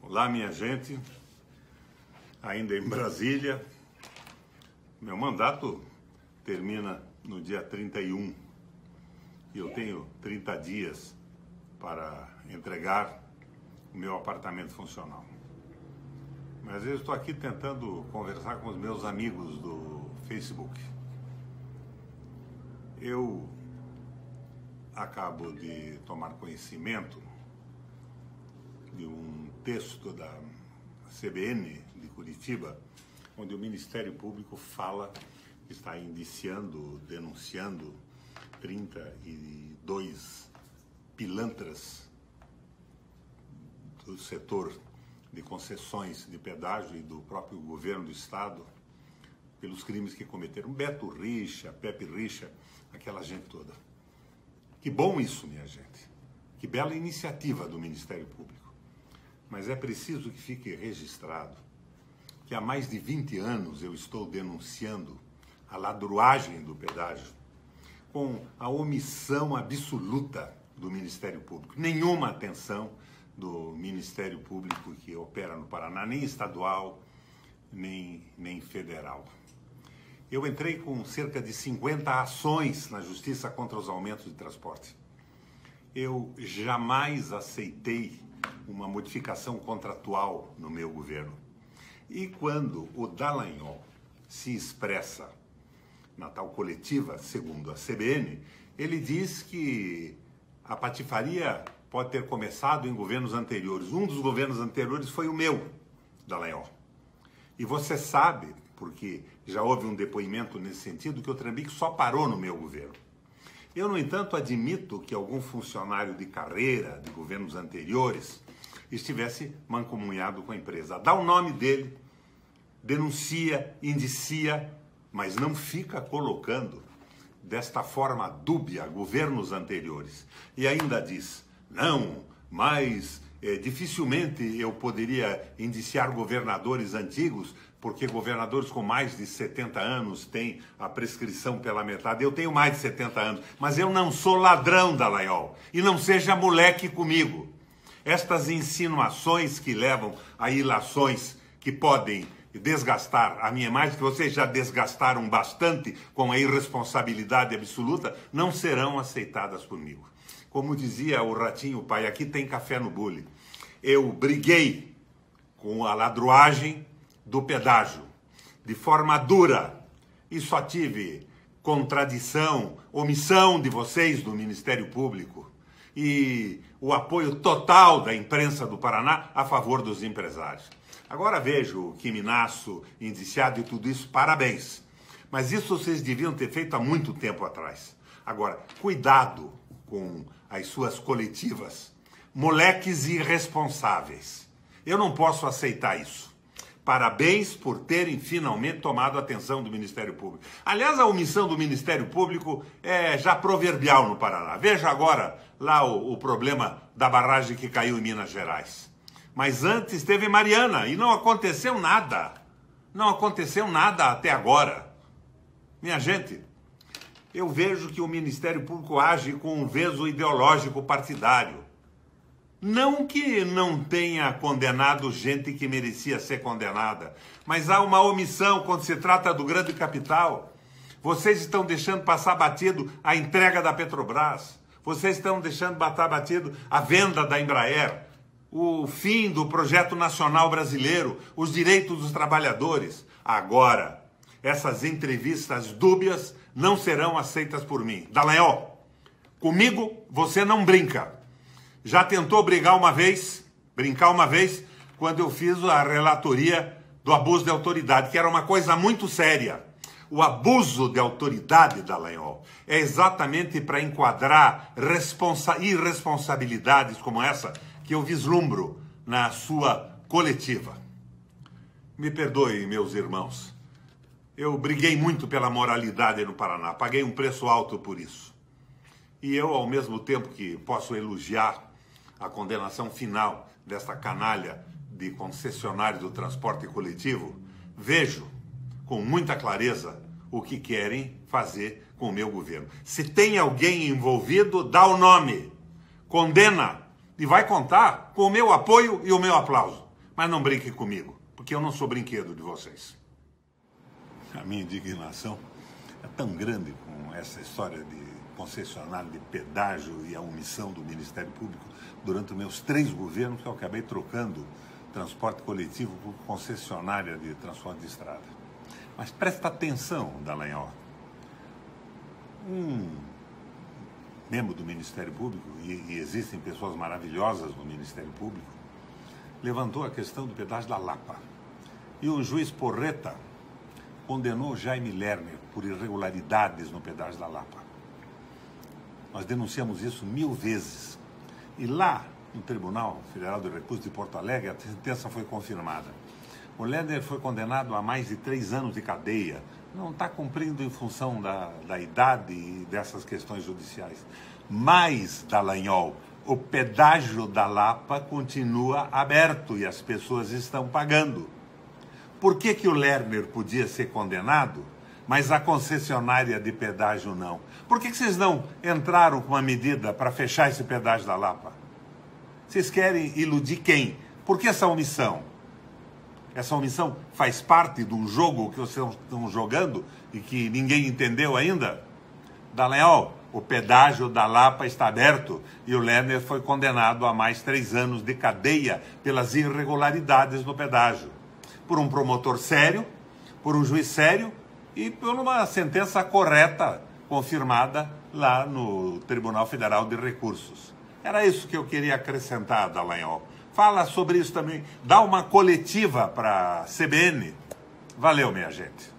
Olá, minha gente, ainda em Brasília. Meu mandato termina no dia 31 e eu tenho 30 dias para entregar o meu apartamento funcional. Mas eu estou aqui tentando conversar com os meus amigos do Facebook. Eu acabo de tomar conhecimento de um texto da CBN de Curitiba, onde o Ministério Público fala que está indiciando, denunciando 32 pilantras do setor de concessões de pedágio e do próprio governo do estado pelos crimes que cometeram. Beto Richa, Pepe Richa, aquela gente toda. Que bom isso, minha gente. Que bela iniciativa do Ministério Público. Mas é preciso que fique registrado que há mais de 20 anos eu estou denunciando a ladruagem do pedágio com a omissão absoluta do Ministério Público. Nenhuma atenção do Ministério Público que opera no Paraná, nem estadual, nem federal. Eu entrei com cerca de 50 ações na Justiça contra os aumentos de transporte. Eu jamais aceitei uma modificação contratual no meu governo. E quando o Dallagnol se expressa na tal coletiva, segundo a CBN, ele diz que a patifaria pode ter começado em governos anteriores. Um dos governos anteriores foi o meu, Dallagnol. E você sabe, porque já houve um depoimento nesse sentido, que o Trambique só parou no meu governo. Eu, no entanto, admito que algum funcionário de carreira de governos anteriores estivesse mancomunhado com a empresa. Dá o nome dele, denuncia, indicia, mas não fica colocando desta forma dúbia governos anteriores. E ainda diz, não, mas dificilmente eu poderia indiciar governadores antigos, porque governadores com mais de 70 anos têm a prescrição pela metade. Eu tenho mais de 70 anos, mas eu não sou ladrão, Dallagnol, e não seja moleque comigo. Estas insinuações que levam a ilações que podem desgastar a minha imagem, que vocês já desgastaram bastante com a irresponsabilidade absoluta, não serão aceitadas comigo. Como dizia o Ratinho Pai, aqui tem café no bule. Eu briguei com a ladruagem do pedágio de forma dura e só tive contradição, omissão de vocês do Ministério Público e o apoio total da imprensa do Paraná a favor dos empresários. Agora vejo o Quiminaço indiciado e tudo isso, parabéns. Mas isso vocês deviam ter feito há muito tempo atrás. Agora, cuidado com as suas coletivas. Moleques irresponsáveis. Eu não posso aceitar isso. Parabéns por terem finalmente tomado a atenção do Ministério Público. Aliás, a omissão do Ministério Público é já proverbial no Paraná. Veja agora lá o problema da barragem que caiu em Minas Gerais. Mas antes teve Mariana e não aconteceu nada. Não aconteceu nada até agora. Minha gente, eu vejo que o Ministério Público age com um veso ideológico partidário. Não que não tenha condenado gente que merecia ser condenada, mas há uma omissão quando se trata do grande capital. Vocês estão deixando passar batido a entrega da Petrobras. Vocês estão deixando passar batido a venda da Embraer, o fim do projeto nacional brasileiro, os direitos dos trabalhadores. Agora, essas entrevistas dúbias não serão aceitas por mim. Dallagnol, comigo você não brinca. Já tentou brincar uma vez, quando eu fiz a relatoria do abuso de autoridade, que era uma coisa muito séria. O abuso de autoridade, Dallagnol, é exatamente para enquadrar irresponsabilidades como essa que eu vislumbro na sua coletiva. Me perdoe, meus irmãos. Eu briguei muito pela moralidade no Paraná, paguei um preço alto por isso. E eu, ao mesmo tempo que posso elogiar a condenação final desta canalha de concessionário do transporte coletivo, vejo com muita clareza o que querem fazer com o meu governo. Se tem alguém envolvido, dá o nome, condena e vai contar com o meu apoio e o meu aplauso. Mas não brinque comigo, porque eu não sou brinquedo de vocês. A minha indignação é tão grande com essa história de concessionário de pedágio e a omissão do Ministério Público durante os meus 3 governos, que eu acabei trocando transporte coletivo por concessionária de transporte de estrada. Mas presta atenção, Dallagnol. Um membro do Ministério Público, e existem pessoas maravilhosas no Ministério Público, levantou a questão do pedágio da Lapa. E o juiz Porreta condenou Jaime Lerner por irregularidades no pedágio da Lapa. Nós denunciamos isso 1000 vezes. E lá, no Tribunal Federal de Recursos de Porto Alegre, a sentença foi confirmada. O Lerner foi condenado a mais de 3 anos de cadeia. Não está cumprindo em função da idade e dessas questões judiciais. Mas, Dallagnol, o pedágio da Lapa continua aberto e as pessoas estão pagando. Por que o Lerner podia ser condenado, mas a concessionária de pedágio não? Por que vocês não entraram com uma medida para fechar esse pedágio da Lapa? Vocês querem iludir quem? Por que essa omissão? Essa omissão faz parte de um jogo que vocês estão jogando e que ninguém entendeu ainda? Dallagnol, o pedágio da Lapa está aberto e o Lerner foi condenado a mais 3 anos de cadeia pelas irregularidades no pedágio. Por um promotor sério, por um juiz sério e por uma sentença correta, confirmada lá no Tribunal Federal de Recursos. Era isso que eu queria acrescentar, Dallagnol. Fala sobre isso também. Dá uma coletiva para a CBN. Valeu, minha gente.